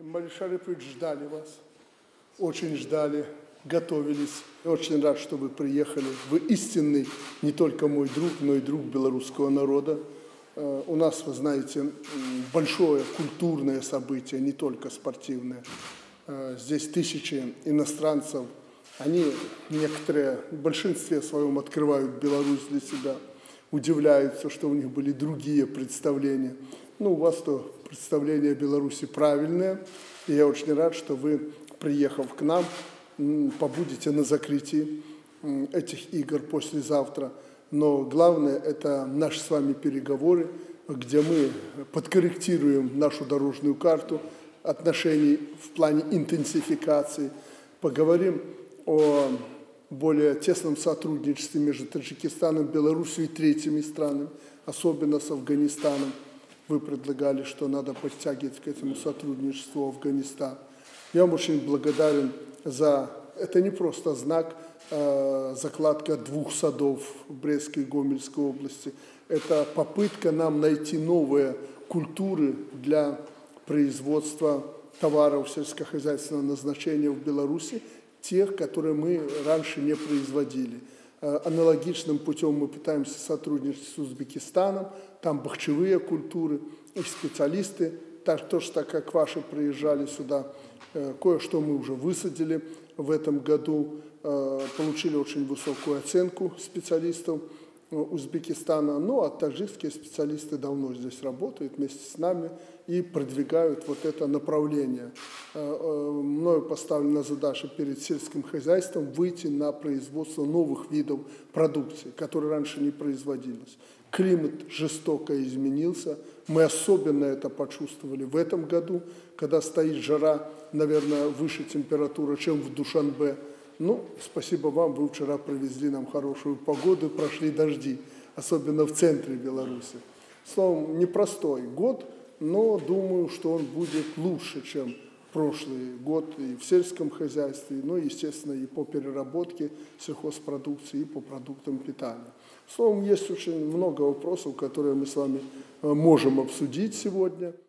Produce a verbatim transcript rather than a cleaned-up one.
Марий Шарипович, ждали вас, очень ждали, готовились. Очень рад, что вы приехали. Вы истинный не только мой друг, но и друг белорусского народа. У нас, вы знаете, большое культурное событие, не только спортивное. Здесь тысячи иностранцев. Они, некоторые, в большинстве своем открывают Беларусь для себя, удивляются, что у них были другие представления. Ну, у вас-то представление о Беларуси правильное, и я очень рад, что вы, приехав к нам, побудете на закрытии этих игр послезавтра. Но главное – это наши с вами переговоры, где мы подкорректируем нашу дорожную карту отношений в плане интенсификации, поговорим о более тесном сотрудничестве между Таджикистаном, Беларусью и третьими странами, особенно с Афганистаном. Вы предлагали, что надо подтягивать к этому сотрудничеству Афганистан. Я вам очень благодарен за... Это не просто знак, э, закладка двух садов в Брестской и Гомельской области. Это попытка нам найти новые культуры для производства товаров сельскохозяйственного назначения в Беларуси, тех, которые мы раньше не производили. Аналогичным путем мы пытаемся сотрудничать с Узбекистаном, там бахчевые культуры, и специалисты, так, тоже так как ваши приезжали сюда, кое-что мы уже высадили в этом году, получили очень высокую оценку специалистов Узбекистана, ну а таджикские специалисты давно здесь работают вместе с нами и продвигают вот это направление. Мною поставлена задача перед сельским хозяйством выйти на производство новых видов продукции, которые раньше не производились. Климат жестоко изменился, мы особенно это почувствовали в этом году, когда стоит жара, наверное, выше температуры, чем в Душанбе. Ну, спасибо вам, вы вчера привезли нам хорошую погоду, прошли дожди, особенно в центре Беларуси. Словом, непростой год, но думаю, что он будет лучше, чем прошлый год и в сельском хозяйстве, ну, естественно, и по переработке сельхозпродукции, и по продуктам питания. Словом, есть очень много вопросов, которые мы с вами можем обсудить сегодня.